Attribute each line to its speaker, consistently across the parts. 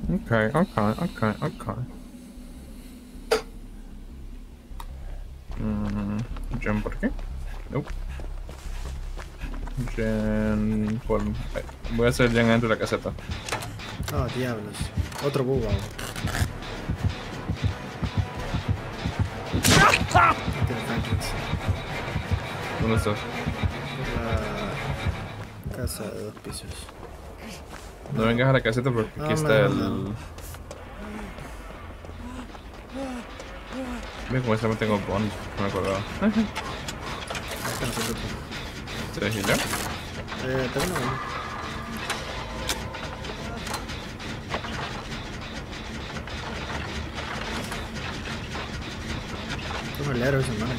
Speaker 1: Okay. Gen por qué? Nope. Gen por... Voy a hacer gen dentro de la caseta.
Speaker 2: Oh, diablos. Otro bug ahora. No tiene Franklins.
Speaker 1: ¿Dónde estás?
Speaker 2: La casa de 2 pisos.
Speaker 1: No vengas a la caseta porque aquí está el... Mira cómo esta me tengo bond, no me acordaba. ¿Se vigiló?
Speaker 2: Tengo una. Tengo el héroe, hermano.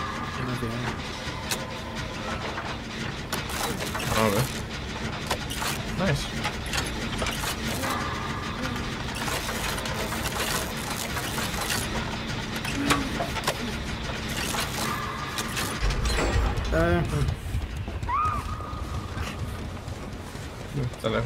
Speaker 1: A ver. Nice. Está lejos.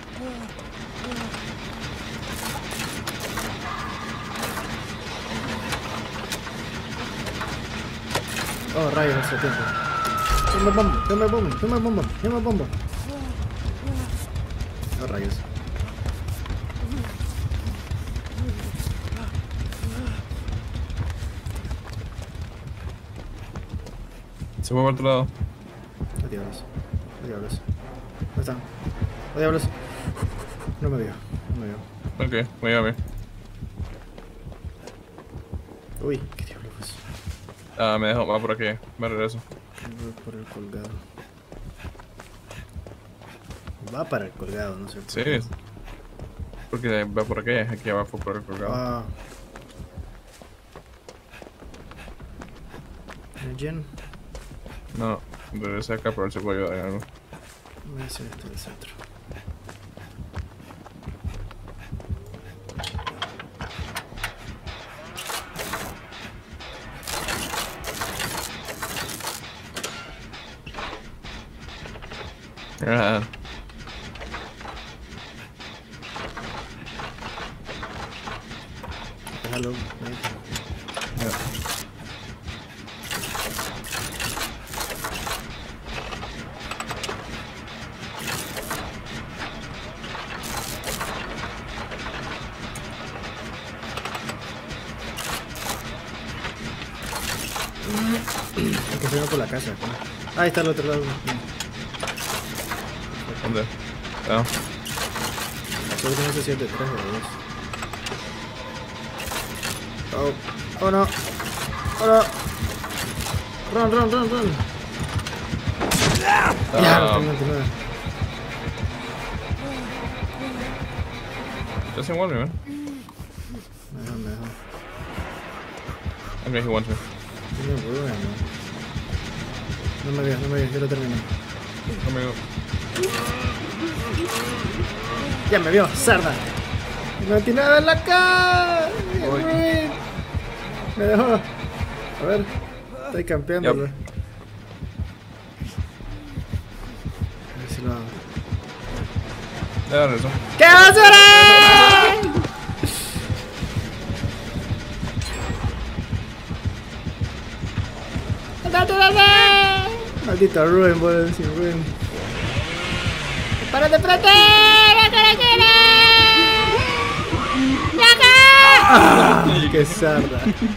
Speaker 2: Oh, rayos, ese tiempo. Dame bomba, dame bomba, dame bomba, dame bomba. Oh, rayos.
Speaker 1: Se fue por otro lado.
Speaker 2: Oh, diablos. Oh, diablos. ¿Dónde están? Oh, diablos. No me vio, no me vio.
Speaker 1: Ok, voy a ver.
Speaker 2: Uy, qué diablo fue eso.
Speaker 1: Ah, me dejó, va por aquí. Me regreso.
Speaker 2: Voy por el colgado. Va para el colgado, no sé.
Speaker 1: Sí. Porque va por aquí, aquí abajo por el colgado.
Speaker 2: Ah. ¿El gen?
Speaker 1: No, regresé acá por ver si puedo ayudar en algo.
Speaker 2: Voy a hacer esto del centro.
Speaker 1: Ah,
Speaker 2: Déjalo, hay que salir por la casa. ¿No? Ahí está el otro lado.
Speaker 1: ¿dónde? Ah,
Speaker 2: Solo que no sé si es de 3 o de 2. Oh, oh no. Oh no. Run. Ya, tengo 99.
Speaker 1: doesn't want me, man.
Speaker 2: Me dejó.
Speaker 1: Okay, he wants me.
Speaker 2: Tiene ruin, no me vio, yo lo terminé.
Speaker 1: Conmigo.
Speaker 2: Ya me vio, cerda. 99 en la cara.
Speaker 1: Uy.
Speaker 2: Me dejó. A ver, estoy campeando.
Speaker 1: Yep.
Speaker 2: A ver si lo hago.
Speaker 1: Ya regreso.
Speaker 2: ¡Qué basura! Maldito Ruin, boludo, sin Ruin. ¡Párate, frente! ¡Ah! ¡Qué sarda!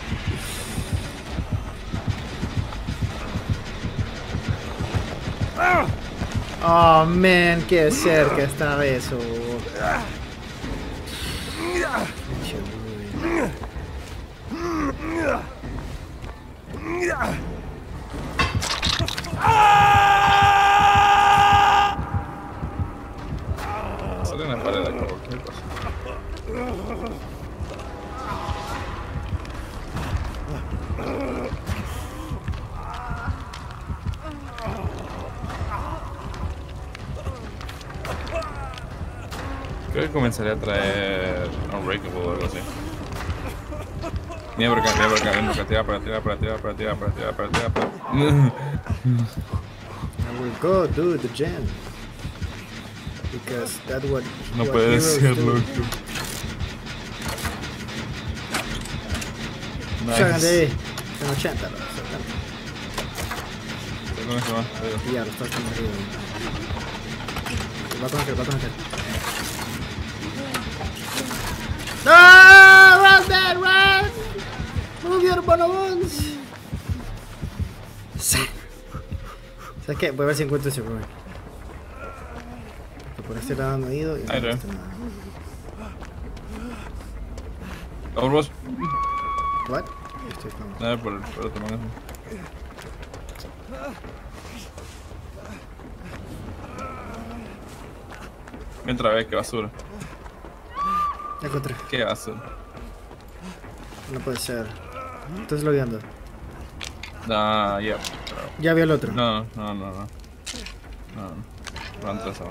Speaker 2: Oh man, qué cerca estaba eso.
Speaker 1: Sale una pared de acá, ¿qué pasa? Creo que comenzaría a traer Unbreakable o algo así. Mira por acá, tira para
Speaker 2: I will go do the gen. Because that's what
Speaker 1: No puede
Speaker 2: heroes
Speaker 1: ser,
Speaker 2: do.
Speaker 1: loco. Nice.
Speaker 2: Salgan de ahí. Tengo 80, ¿no?
Speaker 1: ¿Con eso más?
Speaker 2: Y ya, lo está haciendo arriba. Va a conocer, va a conocer. ¡No! ¡Run, man, run! ¡Move your bonobons! ¿Sabes qué? Voy a ver si encuentro ese Rubén. Porque por este lado no he ido y no he visto nada.
Speaker 1: Overwatch.
Speaker 2: ¿What? Estoy con...
Speaker 1: Nada, por otro manga. Otra vez, qué basura.
Speaker 2: Ya encontré.
Speaker 1: Qué basura.
Speaker 2: No puede ser. Estás logueando.
Speaker 1: Nah, yeah.
Speaker 2: Ya vi el otro.
Speaker 1: No. ¿Cuánto eso?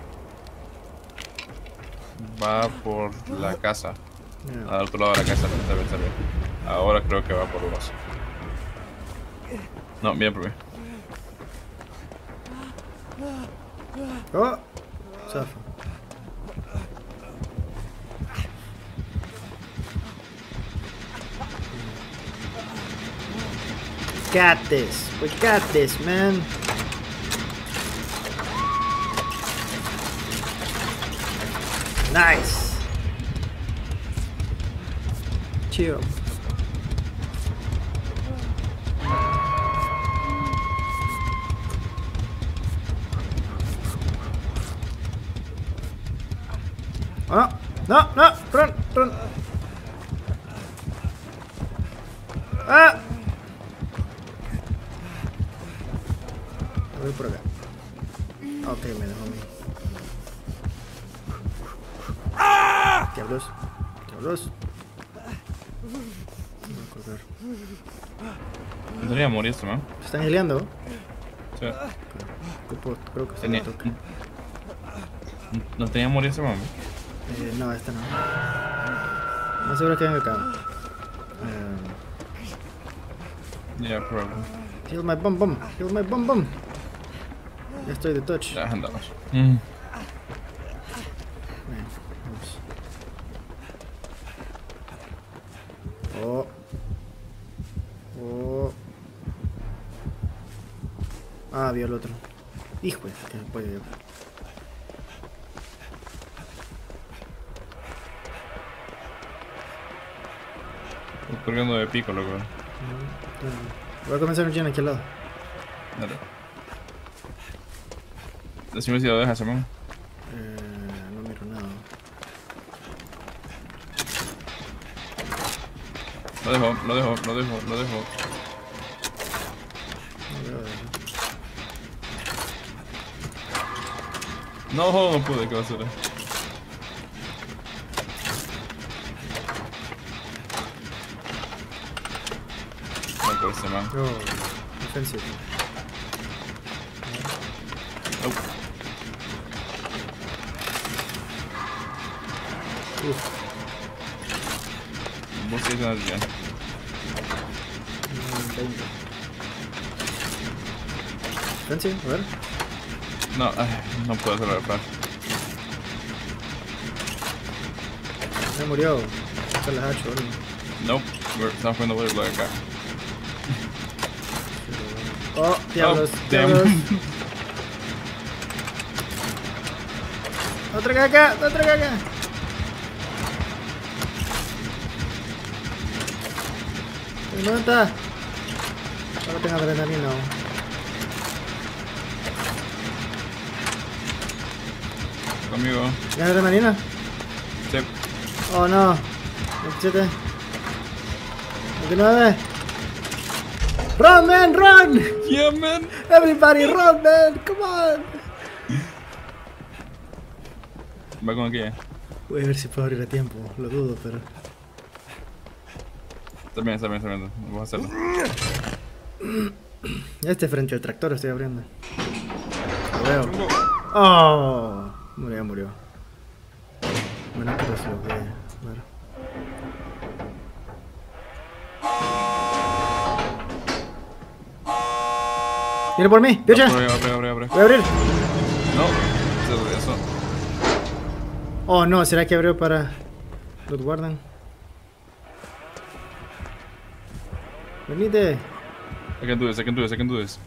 Speaker 1: Va por la casa.
Speaker 2: Yeah.
Speaker 1: Al otro lado de la casa, está bien. Ahora creo que va por los. No, bien por mí.
Speaker 2: Oh, zafa. Got this. We got this, man. Nice. Chill. Oh, no, run. Ah. Voy por acá. Ok, me dejó a mí. Diablos. No voy a colgar.
Speaker 1: No tenía que morir esto, ¿no?
Speaker 2: ¿Se están heleando?
Speaker 1: Sí.
Speaker 2: Creo que se
Speaker 1: Tenía.
Speaker 2: me toca.
Speaker 1: No tenía que morir ese mami.
Speaker 2: No, esta no. No seguro que venga acá.
Speaker 1: Yeah, probably.
Speaker 2: Heal my bum. Ya estoy de touch.
Speaker 1: Ya, andamos.
Speaker 2: Vamos. Oh. Ah, vio el otro. Hijo de que no puede.
Speaker 1: Estoy colgando de pico, loco.
Speaker 2: Voy a comenzar un gen aquí al lado.
Speaker 1: Dale. Decime si lo dejas, Simón.
Speaker 2: No miro nada.
Speaker 1: Lo dejo.
Speaker 2: No veo.
Speaker 1: No pude, qué basura. No por ese man.
Speaker 2: No, defensive.
Speaker 1: Nope. Vos sí estás bien.
Speaker 2: 20. Defensive, a ver.
Speaker 1: No, no puedo hacerlo de plan.
Speaker 2: Me murió. Está la hacha, boludo.
Speaker 1: Nope, estamos jugando voleibol acá.
Speaker 2: Oh, diablos,
Speaker 1: Oh,
Speaker 2: diablos.
Speaker 1: damn.
Speaker 2: Otra caca. ¿Dónde está? Ahora tengo adrenalina.
Speaker 1: Conmigo.
Speaker 2: ¿Tienes adrenalina?
Speaker 1: Sí.
Speaker 2: Oh no. 27. 29. Run, man, run!
Speaker 1: Yeah, man.
Speaker 2: Everybody run, man! Come on!
Speaker 1: Va con aquella.
Speaker 2: Voy a ver si puedo abrir a tiempo. Lo dudo, pero...
Speaker 1: Está bien. Vamos a hacerlo.
Speaker 2: Este frente al tractor estoy abriendo. Lo veo. Oh, murió. Bueno, pero es lo que... Bueno. ¡Viene por mí! ¡Piocha!
Speaker 1: Abre.
Speaker 2: Voy a abrir.
Speaker 1: No, eso.
Speaker 2: Oh no, ¿será que abrió para... los guardan? Venite.
Speaker 1: I can do this, I can do this, I can do this.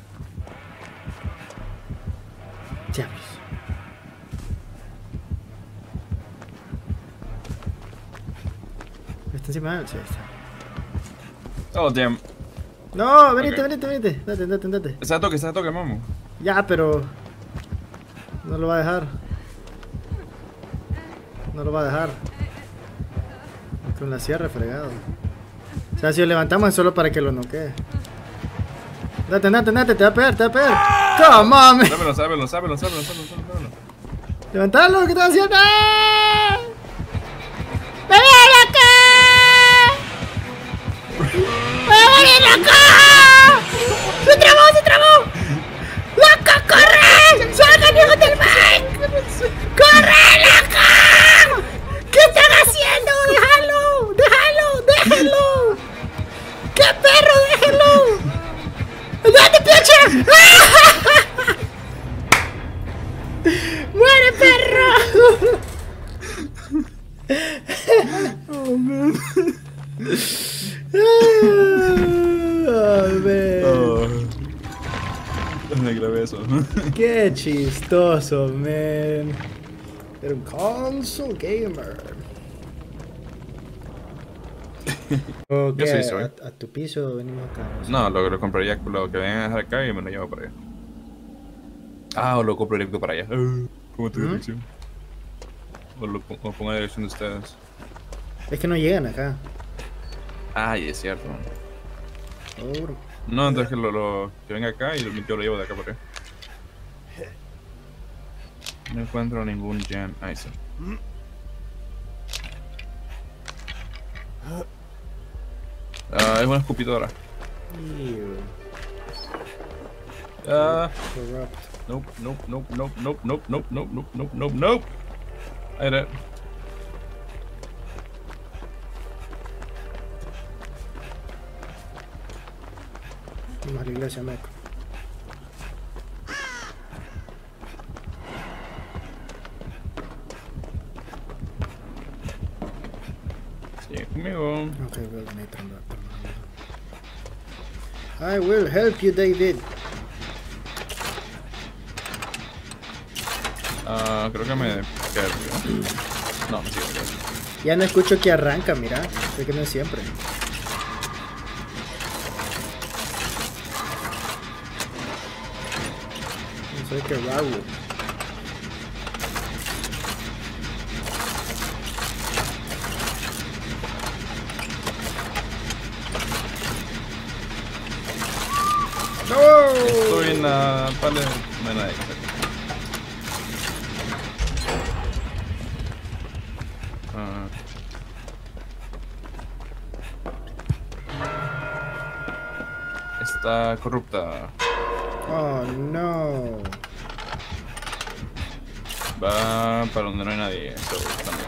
Speaker 2: Diablos. ¿Está encima de él? Sí, está.
Speaker 1: Oh, damn.
Speaker 2: No, venite,
Speaker 1: Ok.
Speaker 2: venite. Date.
Speaker 1: Está a toque, mamo.
Speaker 2: Ya, pero... No lo va a dejar. No lo va a dejar. Con la sierra fregado. O sea, si lo levantamos es solo para que lo noquee. Date, te va a pegar, Come on, man.
Speaker 1: Sábelo.
Speaker 2: Levantalo, ¿qué estás haciendo? ¡Me viene acá! ¡Me viene acá! ¡Se trabó! ¡Loca, corre! ¡Salgan, hijos del Mike! ¡Corre, loca! ¿Qué están haciendo? ¡Déjalo! ¡Qué perro, déjelo! ¡Date, pinche! ¡Muere, perro!
Speaker 1: Oh, man.
Speaker 2: Oh, man.
Speaker 1: Me grabé eso.
Speaker 2: Qué chistoso, man. Era un console gamer. ¿O
Speaker 1: Yo
Speaker 2: qué?
Speaker 1: sí soy.
Speaker 2: ¿A tu piso venimos acá?
Speaker 1: No, lo compraría, lo que vengan a dejar acá y me lo llevo para allá. Ah, o lo compro directo para allá. ¿Cómo tu dirección? O pongo la dirección de ustedes.
Speaker 2: Es que no llegan acá.
Speaker 1: Ay, es cierto.
Speaker 2: Oh,
Speaker 1: No, entonces que venga acá y yo lo llevo de acá para allá. No encuentro ningún jam. Ahí sí. Es una escupidora.
Speaker 2: ew. Corrupt.
Speaker 1: Nope. I did it.
Speaker 2: Vamos a la iglesia, meco.
Speaker 1: Sigue conmigo.
Speaker 2: Ok, well, Nathan, I will help you, David.
Speaker 1: Creo que me quedé. No, me sigo.
Speaker 2: Ya no escucho que arranca, mira. Sé que no es siempre. No sé qué Raúl.
Speaker 1: Estoy en la pared. No hay nadie. Está corrupta.
Speaker 2: Oh, no.
Speaker 1: Va para donde no hay nadie. So, también.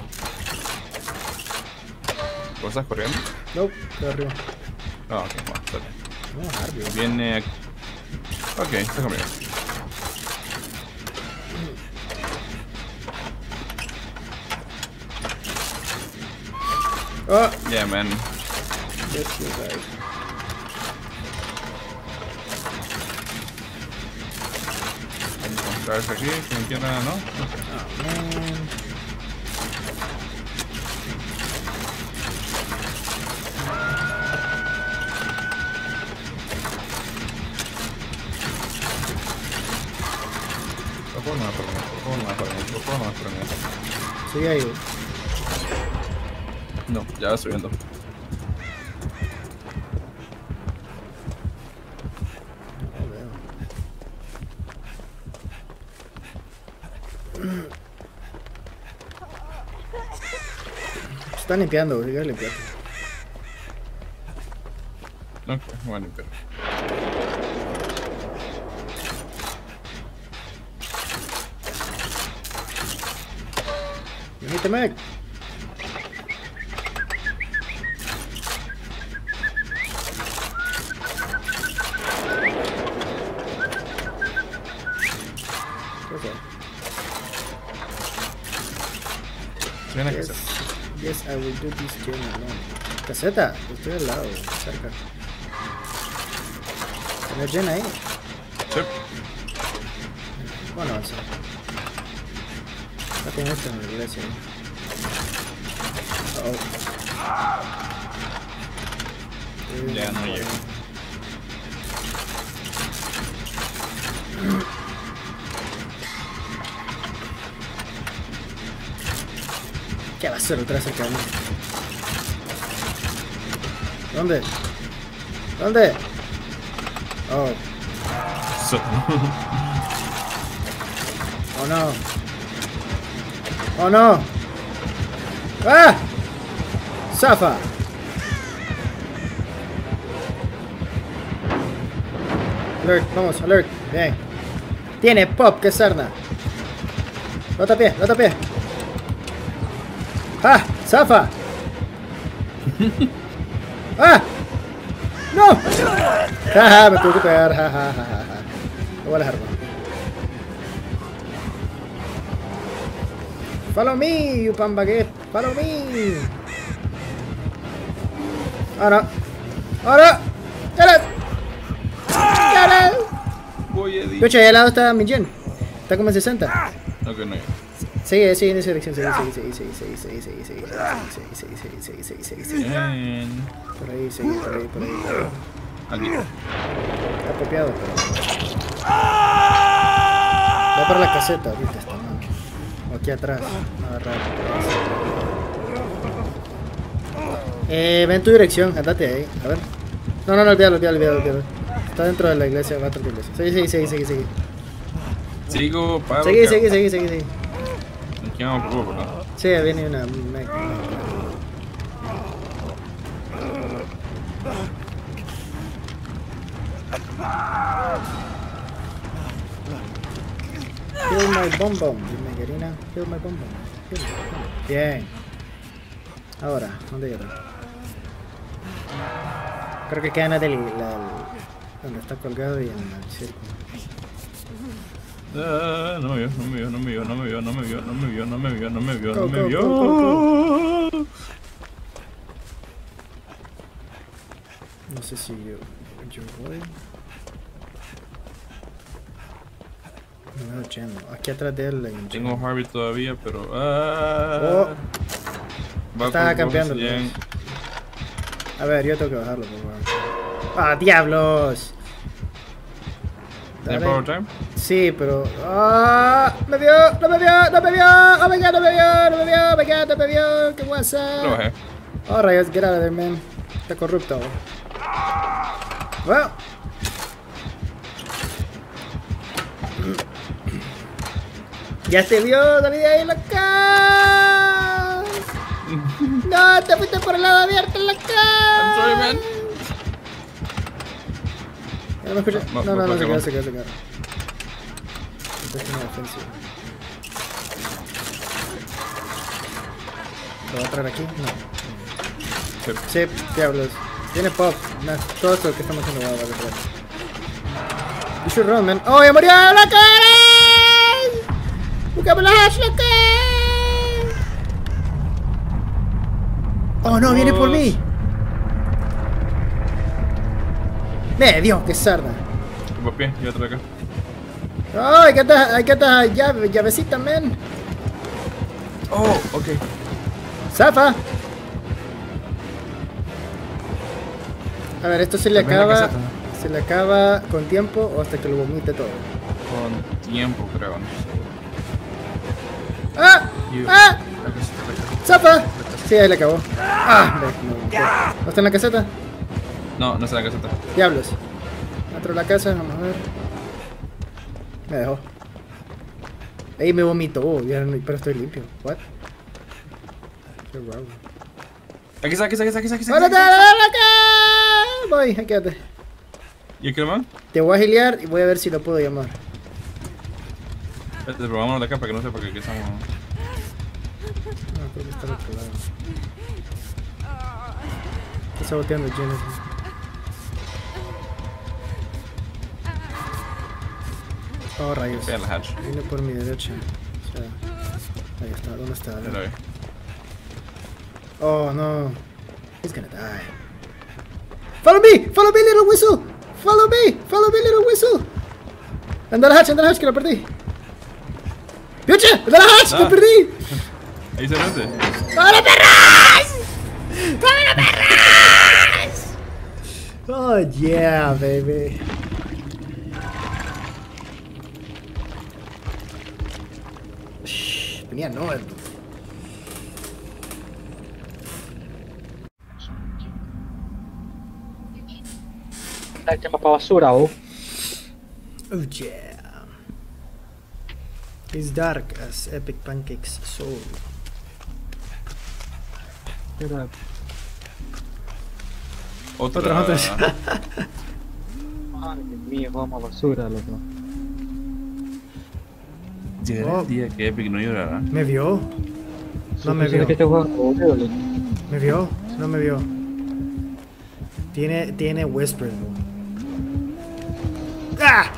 Speaker 1: ¿Vos estás corriendo?
Speaker 2: Nope, estoy arriba.
Speaker 1: Ah, ok, bueno, dale.
Speaker 2: No, Harvey.
Speaker 1: Viene aquí. Ok, está conmigo.
Speaker 2: Oh,
Speaker 1: Yeah, man.
Speaker 2: that's you guys.
Speaker 1: Vamos a ver aquí, quien quiera, ¿no?
Speaker 2: Oh, man.
Speaker 1: Por favor, no para mí.
Speaker 2: Sigue ahí.
Speaker 1: No, ya va subiendo.
Speaker 2: No veo. Está limpiando, sigue limpiando.
Speaker 1: Ok, voy a limpiar.
Speaker 2: Venite, Mac.
Speaker 1: Viene a
Speaker 2: Yes,
Speaker 1: casa.
Speaker 2: yes, I will do this game alone. Caseta, estoy al lado, cerca. ¿Tenés Jen ahí?
Speaker 1: Sí.
Speaker 2: Bueno, avanzar. Está con esto en la iglesia.
Speaker 1: Ya no llego.
Speaker 2: ¿Qué va a hacer otra vez acá? ¿Dónde? ¿Dónde? Oh.
Speaker 1: So.
Speaker 2: Oh no. Oh no. ¡Ah! ¡Zafa! Alert, vamos, alert. Bien. Tiene pop, que sarna. Lota a pie, lota a pie. ¡Ah! ¡Zafa! ¡Ah! ¡No! ¡Ja, me tuve que pegar! ¡Ja, ja, ja, ja! Lo voy a dejar, ¿no? Follow me, you pan baguette. Follow me. Ahora. Ahora. ¡Dale! ¡Dale!
Speaker 1: Voy a decir.
Speaker 2: Escucha, ahí al lado está mi Jen. Está como en 60.
Speaker 1: Ok, no hay.
Speaker 2: Sigue en esa dirección. Sigue.
Speaker 1: Bien.
Speaker 2: Por ahí, sigue, por ahí.
Speaker 1: Aquí.
Speaker 2: Está copiado, pero... Va para la caseta ahorita esta mano. O aquí atrás. Agarrar. Ve en tu dirección, andate ahí. A ver. No, olvídalo. Está dentro de la iglesia, va dentro de la iglesia. Sigue.
Speaker 1: Sigo, paro.
Speaker 2: Sigue.
Speaker 1: Aquí no me preocupo, ¿no?
Speaker 2: Sí, viene una... Kill my bom. Dime, Gerina. Kill my bom. Bien. Ahora, ¿dónde llego? Creo que queda en donde está colgado y en el círculo.
Speaker 1: No me vio.
Speaker 2: Go. No sé si yo voy. No veo Jen. Aquí atrás de él hay un Jen.
Speaker 1: Tengo Harvey todavía, pero...
Speaker 2: Oh.
Speaker 1: Va
Speaker 2: Estaba
Speaker 1: con
Speaker 2: campeando.
Speaker 1: Jen.
Speaker 2: A ver, yo tengo que bajarlo, por favor. ¡Ah, diablos!
Speaker 1: ¿Tiene power time?
Speaker 2: Sí, pero... ¡Ah! ¡No me vio! ¡Oh my god, no me vio! ¡Qué guasa!
Speaker 1: Lo bajé.
Speaker 2: Oh, rayos, get out of there, man. Está corrupto. Bueno. ¡Ya te vio! ¡Salí de ahí, loca! ¡No! ¡Te fuiste por el lado abierto, loca!
Speaker 1: I'm sorry, man.
Speaker 2: No me escucha.
Speaker 1: No,
Speaker 2: No, se queda. Entonces tiene defensivo. ¿Lo va a traer aquí? No. Sí, diablos. Tiene pop. Nah, todo esto que estamos haciendo va a valer. You should run, man. ¡Oh, ya murió! ¡Loca! ¡Buscame la hash, loca! ¡Oh, no! ¡Viene por mí! ¡Me dio! ¡Qué sarda!
Speaker 1: Por pie, yo atrás acá.
Speaker 2: ¡Ay! ¿Qué tal? Llavecita, man.
Speaker 1: Oh, ok.
Speaker 2: ¡Zafa! A ver, esto se le acaba. ¿Se le acaba con tiempo o hasta que lo vomite todo?
Speaker 1: Con tiempo, creo.
Speaker 2: ¡Ah!
Speaker 1: You.
Speaker 2: ¡Ah! ¡Zafa! Sí, ahí le acabó. ¡Ah! ¿No está en la caseta?
Speaker 1: No está en la caseta.
Speaker 2: Diablos. Dentro de la casa, vamos a ver. Me dejó. Ahí me vomitó, pero estoy limpio. ¿What? Qué raro.
Speaker 1: Aquí está.
Speaker 2: ¡Ahora acá! Voy, ahí quédate.
Speaker 1: ¿Y el man?
Speaker 2: Te voy a gilear y voy a ver si lo puedo llamar.
Speaker 1: Espérate, pero vámonos de acá para que no sepa que aquí estamos.
Speaker 2: No, creo que está al otro lado. Está saboteando Jennifer. Oh, rayos.
Speaker 1: Vean la hatch.
Speaker 2: Viene por mi derecha. O sea, ahí está, ¿dónde está?
Speaker 1: Ya lo vi.
Speaker 2: Oh, no. He's gonna die. Follow me, little whistle. Follow me. Follow me, little whistle. Anda a la hatch, que la perdí. ¡Pioche! ¡Anda a la hatch! ¡La perdí!
Speaker 1: Ahí se mete.
Speaker 2: ¡Vámonos, perras! ¡Vámonos, perras! Oh, yeah, baby. Shh, venía Noel.
Speaker 3: El tema para basura,
Speaker 2: Oh, yeah. It's dark as epic pancakes soul.
Speaker 1: Otra.
Speaker 2: Otras.
Speaker 3: Ay, Dios mío, vamos a basura, loco.
Speaker 1: Llegará el día que Epic no llorará.
Speaker 2: ¿Me vio? No me vio.
Speaker 3: Que este juego es horrible.
Speaker 2: ¿Me vio? No me vio. Tiene Whisper, bro. ¡Ah!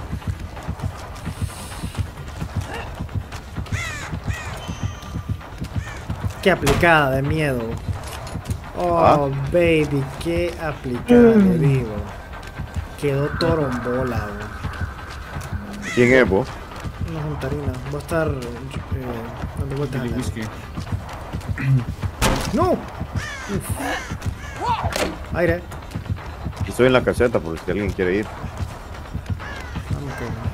Speaker 2: Qué aplicada de miedo. Oh, baby, qué aplicada te digo. Quedó torombola, bro.
Speaker 4: ¿Quién es vos?
Speaker 2: Una juntarina. Va a estar dando vueltas
Speaker 1: Billy
Speaker 2: a la-
Speaker 1: Whiskey.
Speaker 2: ¡No! Uf. Aire.
Speaker 4: Estoy en la caseta por si alguien quiere ir.
Speaker 2: Vamos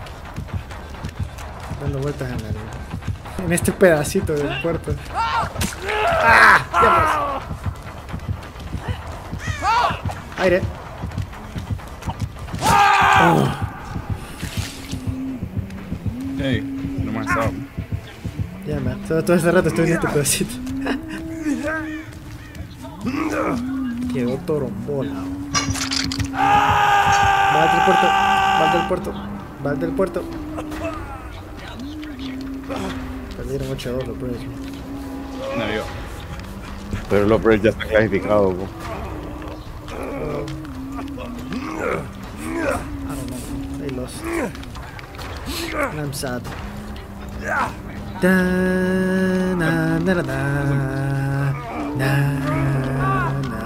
Speaker 2: dando vueltas en este pedacito del puerto. ¡Ah! ¡Diablos! Aire.
Speaker 1: Hey, no me has estado.
Speaker 2: Ya, man. Todo este rato estoy en este pedacito. Quedó torombola. Va del puerto. Va del puerto. Va del puerto. Perdieron 8-2 los Braves.
Speaker 1: No vio.
Speaker 4: Pero los Braves ya están clasificados. ¿No?
Speaker 2: I don't know. They lost. And I'm sad. Da, na, na, na, na, na, na.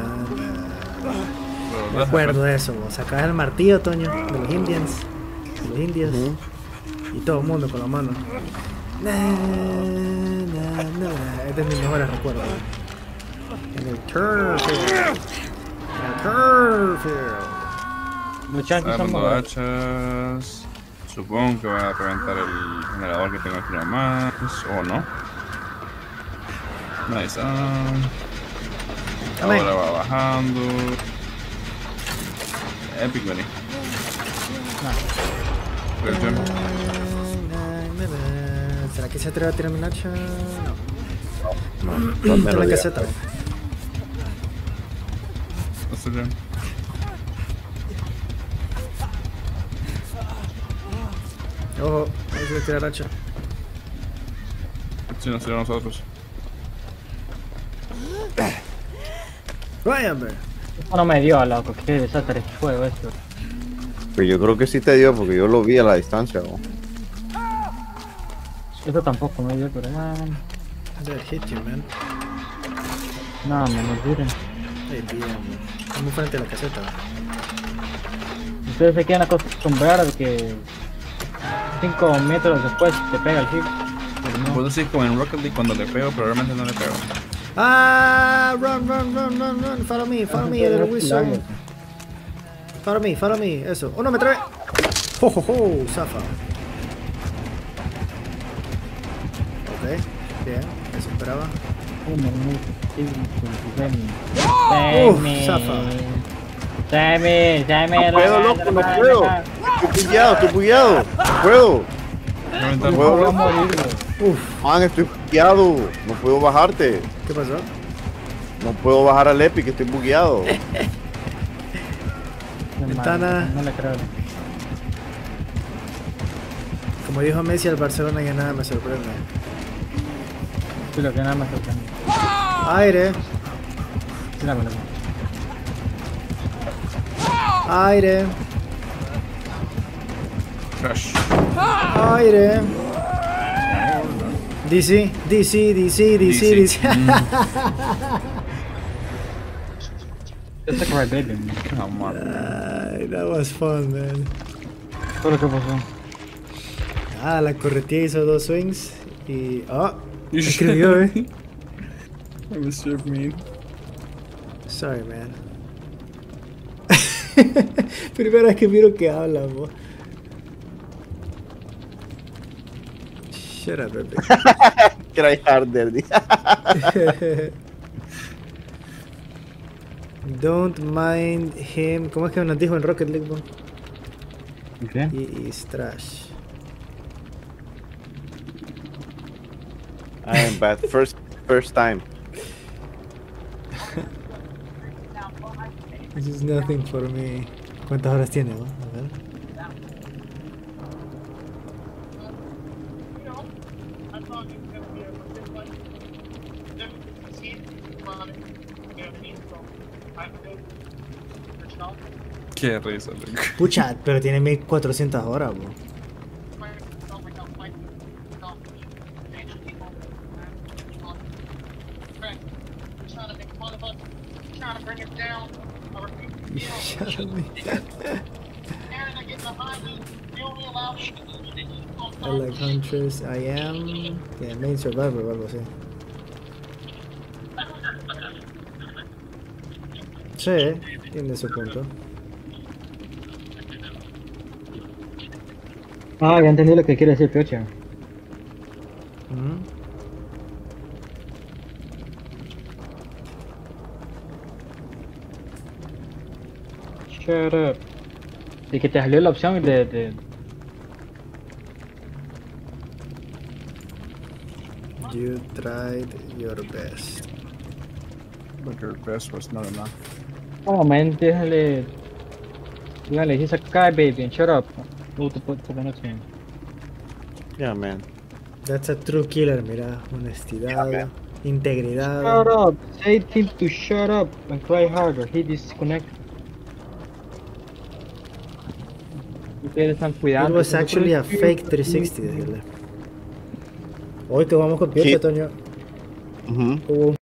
Speaker 2: Me acuerdo de eso, vos. Sacabas el martillo, Toño, de los Indians. De los indios. Y todo el mundo con la mano. Na, na, na. Este es mi mejor recuerdo. En el turf field. En el turf field.
Speaker 3: Los chanchos son
Speaker 1: Agarrando
Speaker 3: malos.
Speaker 1: hachas. Supongo que va a reventar el generador que tengo aquí nomás. O no. Nice.
Speaker 2: Amén.
Speaker 1: Ahora va bajando. Epic, vení. Reacción.
Speaker 2: ¿Será que se atreve a tirarme un hacha? No.
Speaker 4: No,
Speaker 2: Está en la
Speaker 4: ya.
Speaker 2: caseta.
Speaker 1: No sé ya.
Speaker 2: Ojo, hay que tirar hacha.
Speaker 1: Si no será nosotros.
Speaker 2: Vaya, hombre.
Speaker 3: Esto no me dio, loco. Qué desastre fue esto.
Speaker 4: Pero yo creo que sí te dio porque yo lo vi a la distancia. ¿No?
Speaker 3: Esto tampoco me dio, pero man.
Speaker 2: That hit you, man.
Speaker 3: No, me olviden.
Speaker 2: Hey, bien, estamos frente a la caseta.
Speaker 3: Ustedes se quieren acostumbrar de que 5 metros después te pega el hit. Pero no.
Speaker 1: Puedo decir como en Rocket League cuando le pego, pero realmente no le pego.
Speaker 2: Ah, run. Follow me, little whistle. Follow me, eso. Oh, no, me trae. Ho, zafa. Ok, bien, eso esperaba. Zafa.
Speaker 3: Sammy,
Speaker 4: No puedo, loco, no puedo. Estoy bugueado. No puedo.
Speaker 1: No
Speaker 4: No
Speaker 1: ventana.
Speaker 4: puedo,
Speaker 3: Voy a
Speaker 4: loco.
Speaker 3: morir, bro.
Speaker 2: Uf,
Speaker 4: Man, estoy bugueado. No puedo bajarte.
Speaker 2: ¿qué pasó?
Speaker 4: No puedo bajar al Epic, estoy bugueado.
Speaker 2: Ventana.
Speaker 3: No le creo.
Speaker 2: Como dijo Messi, al Barcelona ya nada me sorprende.
Speaker 3: Sí, lo que nada más sorprende.
Speaker 2: Aire,
Speaker 3: Sí, la verdad.
Speaker 2: aire,
Speaker 1: Crash.
Speaker 2: aire. DC.
Speaker 3: It's like right, baby.
Speaker 1: Come on.
Speaker 2: That was fun, man.
Speaker 3: Todo lo que pasó.
Speaker 2: Ah, la corretía hizo 2 swings y... ¡Oh! Escribió,
Speaker 1: Mr. Mean.
Speaker 2: Sorry, man. Primera vez que miro que habla, bo. Shut up, baby.
Speaker 4: Try harder.
Speaker 2: Don't mind him. ¿Cómo es que nos dijo en Rocket League, bo?
Speaker 3: ¿Qué?
Speaker 2: He is trash.
Speaker 4: I am bad. First time.
Speaker 2: This is nothing for me. ¿Cuántas horas tiene, bo? A ver.
Speaker 1: Qué risa, loco.
Speaker 2: Pucha, pero tiene 1400 horas, bo. Shut up, me. I like hunters. I am. Yeah, main survivor o algo así. Sí, tiene su punto.
Speaker 3: Ah, ya entendí lo que quiere decir Piocha.
Speaker 2: Mm.
Speaker 3: Shut up. Y que te salió la opción de...
Speaker 2: You tried your best.
Speaker 1: But your best was not enough.
Speaker 3: Oh man, déjale... Dígale, he's a guy baby and shut up. No te puedo poner así.
Speaker 4: Yeah, man.
Speaker 2: That's a true killer, mira. Honestidad,
Speaker 4: Yeah,
Speaker 2: integridad.
Speaker 3: Shut up! Say him to shut up and try harder. He disconnected. Ustedes están cuidando.
Speaker 2: It was actually a fake 360, decirle. Hoy que vamos con Piocha,
Speaker 4: Sí.
Speaker 2: Toño.
Speaker 4: Mhm.
Speaker 2: Hubo